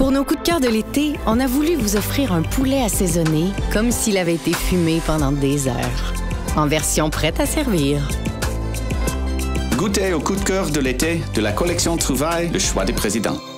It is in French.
Pour nos coups de cœur de l'été, on a voulu vous offrir un poulet assaisonné comme s'il avait été fumé pendant des heures. En version prête à servir. Goûtez au coup de cœur de l'été de la collection Trouvailles, le choix des présidents.